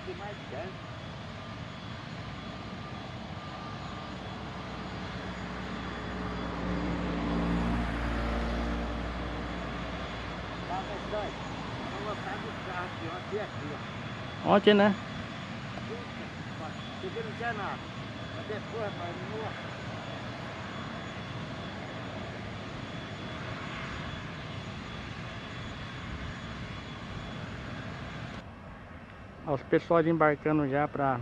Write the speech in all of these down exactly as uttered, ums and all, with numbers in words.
que mais quer. Tá, mas olha, eu vou botar no carro aqui, ontem e aqui, ó. Ontem, né? Cheguei não tinha nada. Mas depois, rapaz, nossa. Os pessoal embarcando já pra,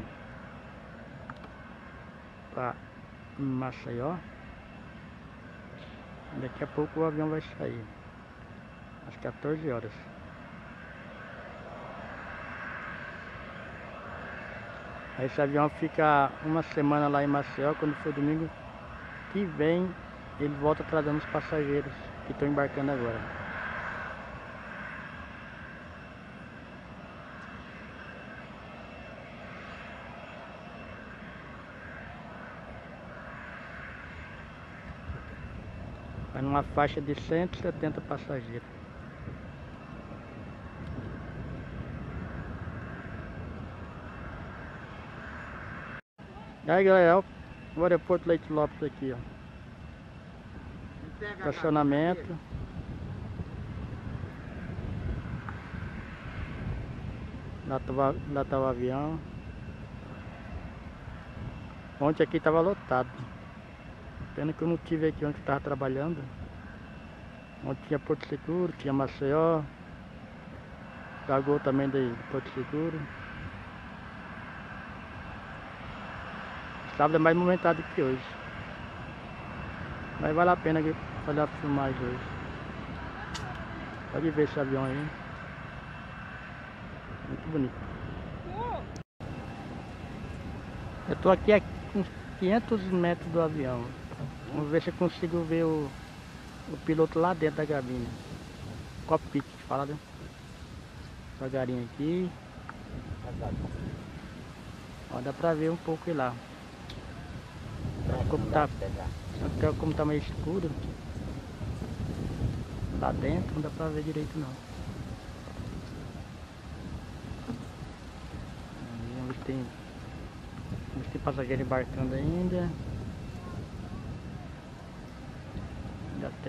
pra Maceió. Daqui a pouco o avião vai sair. Às quatorze horas. Aí esse avião fica uma semana lá em Maceió. Quando for domingo que vem, ele volta trazendo os passageiros que estão embarcando agora. Vai numa faixa de cento e setenta passageiros. E aí galera, o aeroporto Leite Lopes aqui, ó. Estacionamento. Lá tava, lá tava o avião. Ontem aqui tava lotado. Pena que eu não tive aqui onde estava trabalhando. Onde tinha Porto Seguro, tinha Maceió. Gagou também de Porto Seguro. Sábado é mais movimentado que hoje. Mas vale a pena fazer a filmagem hoje. Pode ver esse avião aí. Muito bonito. Eu tô aqui a uns quinhentos metros do avião. Vamos ver se eu consigo ver o, o piloto lá dentro da cabine. Cockpit, fala, né? Devagarinho aqui. Ó, dá pra ver um pouco lá. Como tá, como tá meio escuro lá dentro, não dá pra ver direito não. Vamos ver se tem, vamos ver se tem passageiro embarcando ainda. Já tem.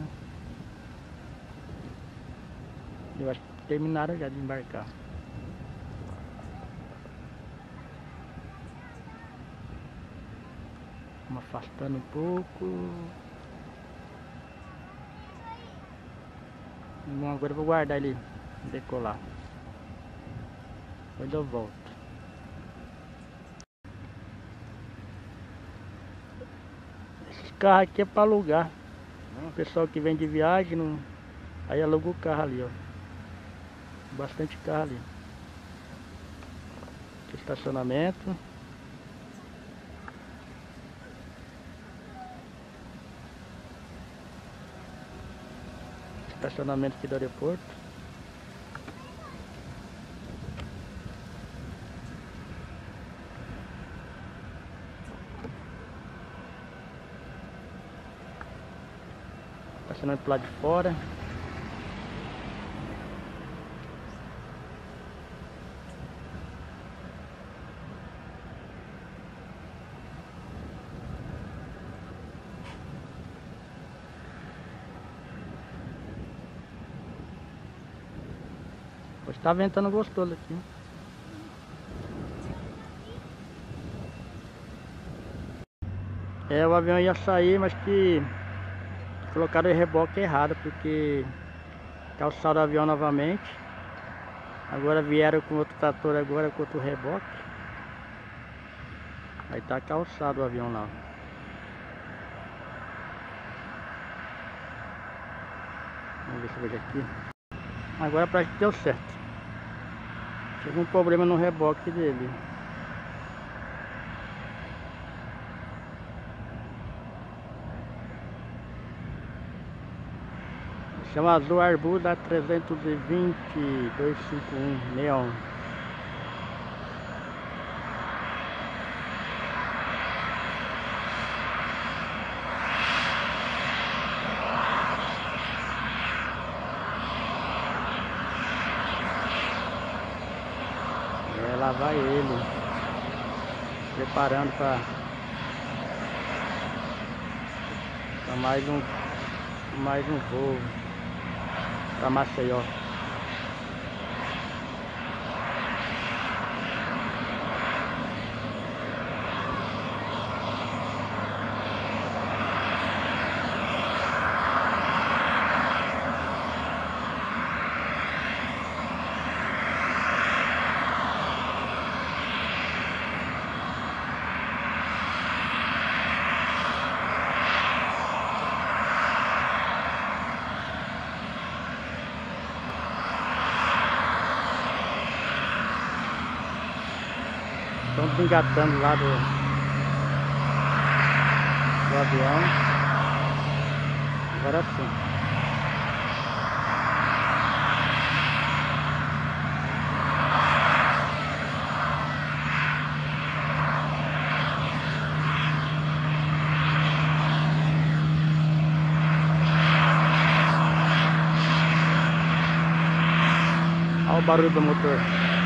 Eu acho que terminaram já de embarcar. Vamos afastando um pouco. Bom, agora eu vou guardar ele decolar. Depois eu volto. Esses carros aqui é para alugar. O pessoal que vem de viagem, não... aí aluga o carro ali, ó. Bastante carro ali. Estacionamento. Estacionamento aqui do aeroporto. Estacionamento pro lado de fora. Hoje tá ventando gostoso aqui. É, o avião ia sair, mas que colocaram o reboque errado, porque calçaram o avião novamente. Agora vieram com outro trator agora com outro reboque. Aí tá calçado o avião lá. Vamos ver se eu vejo aqui. Agora parece que deu certo. Teve um problema no reboque dele. Chama Azul Arbuda trezentos e vinte, duzentos e cinquenta e um, Neon. Lá vai ele, preparando para mais um mais um voo para Maceió. Estão engatando lá do, do avião. Agora sim. Olha o barulho do motor.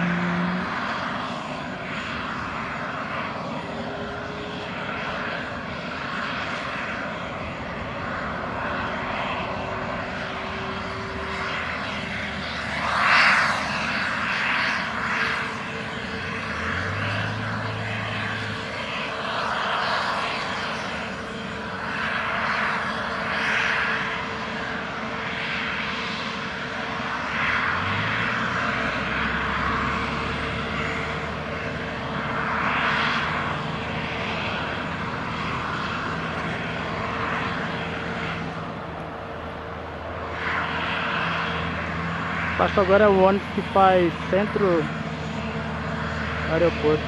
Passo agora o ônibus que faz centro aeroporto.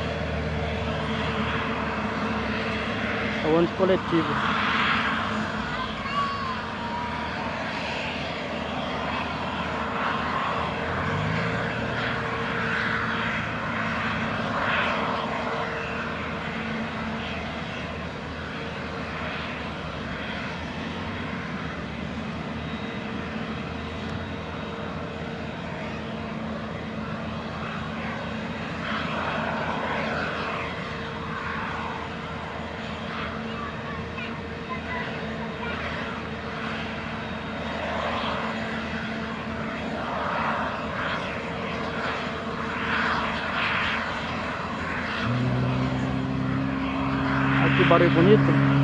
É o ônibus coletivo. Olha que barulho bonito.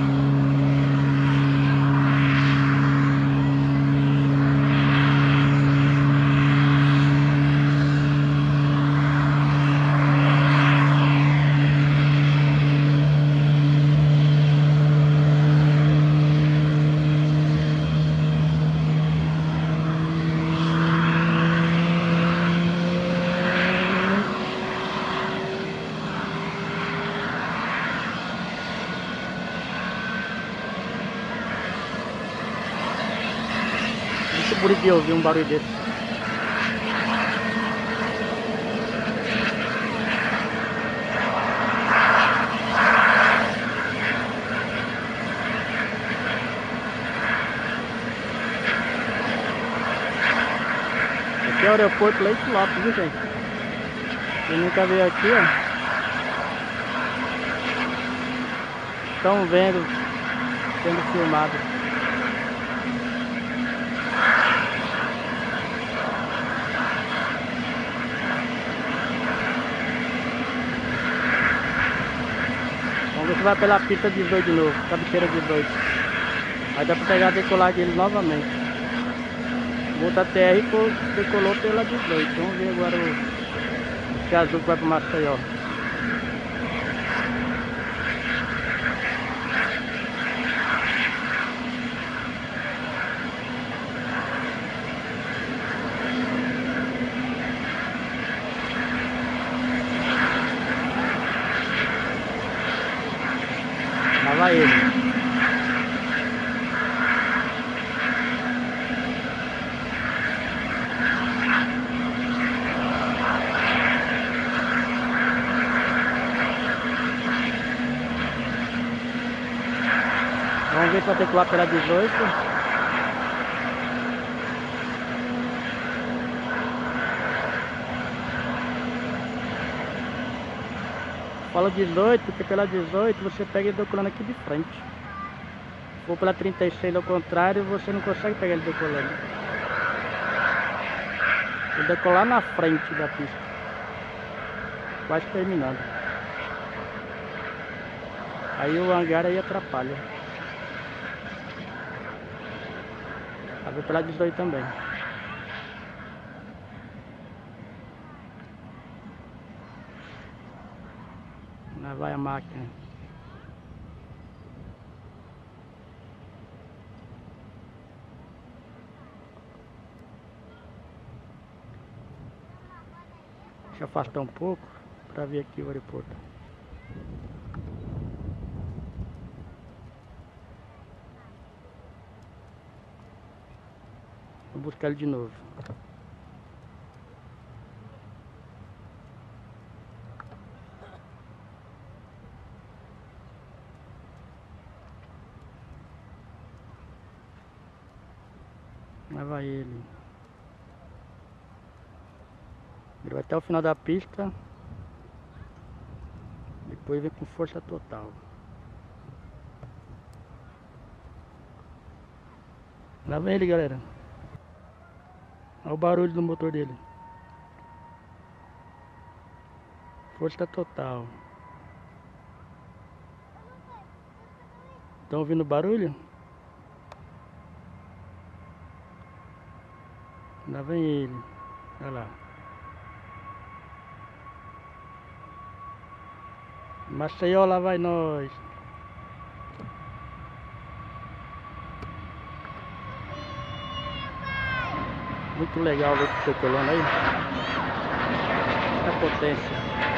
Muito bonito de ouvir um barulho desse. Aqui é o aeroporto Leite Lopes, viu, gente? Quem nunca veio aqui, ó, estão vendo, sendo filmado. Vamos ver se vai pela pista dezoito de novo, cabeceira dezoito. Aí dá pra pegar a decolagem dele novamente. O outro A T R decolou pela dezoito. Vamos ver agora o esse azul que vai pro Maceió. Lá vai ele. Vamos ver se vai ter que ir lá pela dezoito. falo dezoito, porque pela dezoito você pega ele decolando aqui de frente. Se for pela trinta e seis ao contrário, você não consegue pegar ele decolando. Vou decolar na frente da pista. Quase terminando. Aí o hangar aí atrapalha. Vai ver pela dezoito também. Lá vai a máquina. Deixa eu afastar um pouco para ver aqui o aeroporto. Vou buscar ele de novo. Lá vai ele. Ele vai até o final da pista. Depois vem com força total. Lá vem ele, galera. Olha o barulho do motor dele. Força total. Estão ouvindo o barulho? Lá vem ele. Olha lá. Maceió, lá vai nós. Muito legal ver o decolando aí. Muita potência.